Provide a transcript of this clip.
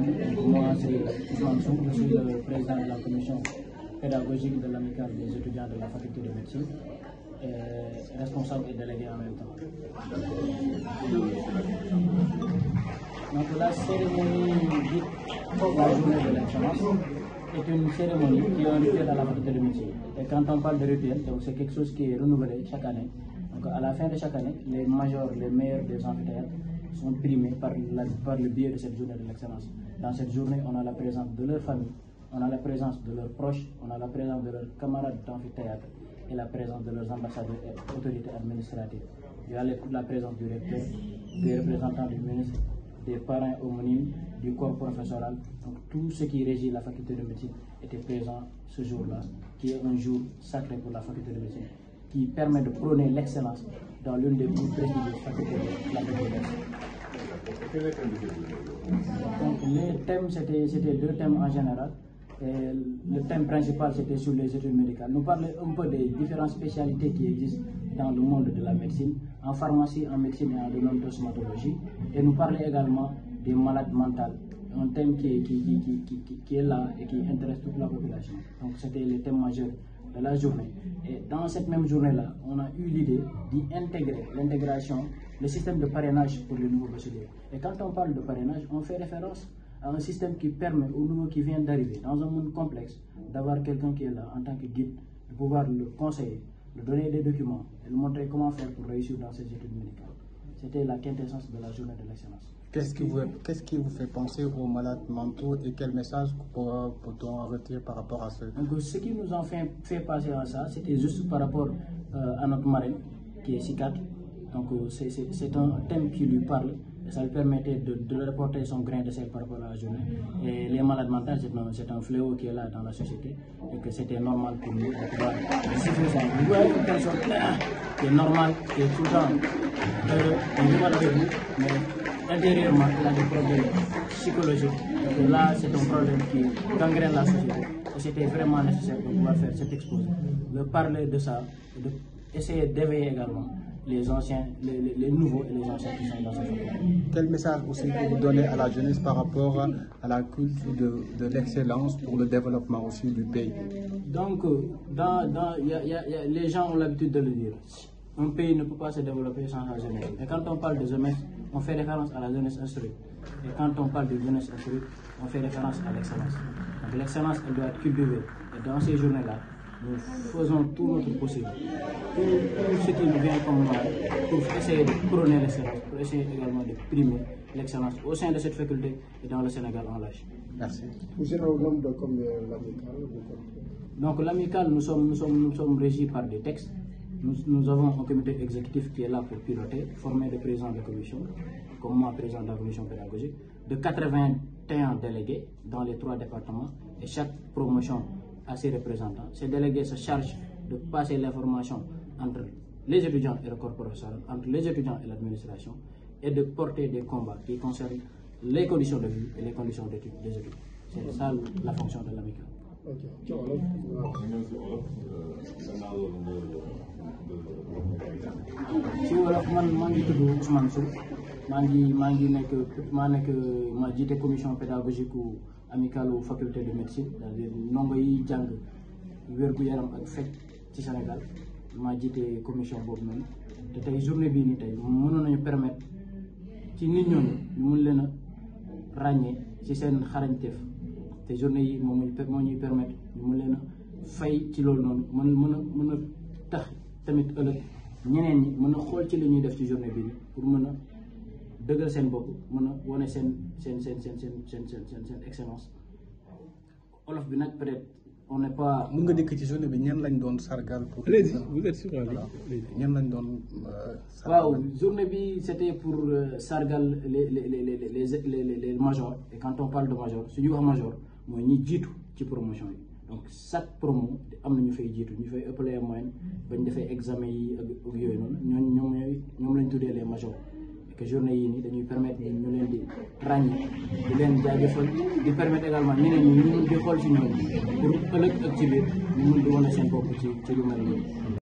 Moi, c'est Ousmane Sow, je suis le président de la commission pédagogique de l'amicale des étudiants de la faculté de médecine, et responsable et délégué en même temps. Donc la cérémonie dite la journée de l'excellence est une cérémonie qui est un rituel à la faculté de médecine. Et quand on parle de rituel, c'est quelque chose qui est renouvelé chaque année. Donc à la fin de chaque année, les majors, les meilleurs des amphithéâtres sont primés par le biais de cette journée de l'excellence. Dans cette journée, on a la présence de leur famille, on a la présence de leurs proches, on a la présence de leurs camarades d'amphithéâtre et la présence de leurs ambassadeurs et autorités administratives. Il y a la présence du recteur, des représentants du ministre, des parrains homonymes, du corps professoral. Donc tout ce qui régit la faculté de médecine était présent ce jour-là, qui est un jour sacré pour la faculté de médecine, qui permet de prôner l'excellence dans l'une des plus prestigieuses facultés de la faculté de médecine. Donc les thèmes, c'était deux thèmes en général. Et le thème principal, c'était sur les études médicales. Nous parlons un peu des différentes spécialités qui existent dans le monde de la médecine, en pharmacie, en médecine et en odontostomatologie. Et nous parlons également des malades mentales, un thème qui est là et qui intéresse toute la population. Donc c'était les thèmes majeurs de la journée. Et dans cette même journée-là, on a eu l'idée d'y intégrer l'intégration, le système de parrainage pour les nouveaux bacheliers. Et quand on parle de parrainage, on fait référence à un système qui permet aux nouveaux qui viennent d'arriver dans un monde complexe d'avoir quelqu'un qui est là en tant que guide, de pouvoir le conseiller, de donner des documents et lui montrer comment faire pour réussir dans ses études médicales. C'était la quintessence de la journée de l'excellence. Qu'est-ce qui vous fait penser aux malades mentaux et quel message peut-on retirer par rapport à ce? Donc, ce qui nous a fait passer à ça, c'était juste par rapport à notre marraine qui est Sikat. Donc c'est un thème qui lui parle et ça lui permettait de reporter son grain de sel par rapport à la journée. Et les malades mentales, c'est un fléau qui est là dans la société et que c'était normal pour nous de pouvoir siffler ça. Vous voyez une personne qui est normale, qui est tout le temps on voit avec vous, mais intérieurement, il a des problèmes psychologiques. Donc là, c'est un problème qui gangrène la société. Et c'était vraiment nécessaire de pouvoir faire cet exposé, de parler de ça, d'essayer d'éveiller également les anciens, les nouveaux et les anciens qui sont dans cette faculté. Quel message aussi vous donnez à la jeunesse par rapport à la culture de l'excellence pour le développement aussi du pays? Donc, les gens ont l'habitude de le dire. Un pays ne peut pas se développer sans la jeunesse. Et quand on parle de jeunesse, on fait référence à la jeunesse instruite. Et quand on parle de jeunesse instruite, on fait référence à l'excellence. Donc l'excellence, elle doit être cultivée. Et dans ces journées-là, nous faisons tout notre possible, tout ce qui nous vient comme mal, pour essayer de prôner l'excellence, pour essayer également de primer l'excellence au sein de cette faculté et dans le Sénégal en large. Merci. Vous êtes au nombre comme l'amicale? Donc l'amicale, nous sommes régis par des textes. Nous avons un comité exécutif qui est là pour piloter, formé de présidents de commission, comme moi, président de la commission pédagogique, de 81 délégués dans les 3 départements et chaque promotion a ses représentants. Ces délégués se chargent de passer l'information entre les étudiants et le corps professoral, entre les étudiants et l'administration, et de porter des combats qui concernent les conditions de vie et les conditions d'études des études. C'est ça la fonction de l'amicale. Si wolof maa ngi tudd Ousmane Sow maa jiite commission pédagogique amicale faculté de médecine, c'est-à-dire ndongo yi jàng wér-gu-yaram ak faj ci Sénégal maa jiite commission boobu noonu. te tey journée bii nii tey mënoon nañu permettre ci nit ñooñu ñu mun leen a ràññee ci seen xarañteef. te journée yi moo ñuy permettre ñu mun leen a fay ci loolu noonu mën a tax tamit ëllëg ñeneen ñi mën a xool ci li ñuy def ci journée bi pour mën a dëggal seen bopp mën a wane seen excellence. olof bi nag peut-être on n'est pas. mun nga dikk ci journée bi ñan lañ doon sargal pour. vous êtes sûr ñan lañ doon. waaw journée bi c'était pour sargal les majors. Et quand on parle de major su ñu wax major mooy ñi jiitu ci promotion yi. Donc chaque promo am na ñu fay jiitu ñu fay ëppale moyenne bañ defee examen yi ak yooyu noonu ñoom lañ tuddee les majors. Et que journée yii nii dañuy permettre ñu leen di ràññee di leen jaajëfal di permettre également ñeneen ñi ñu mun di xool ci ñoom pour ëllëg ak ci biir ñu mun di wane seen bopp ci lu mel nii.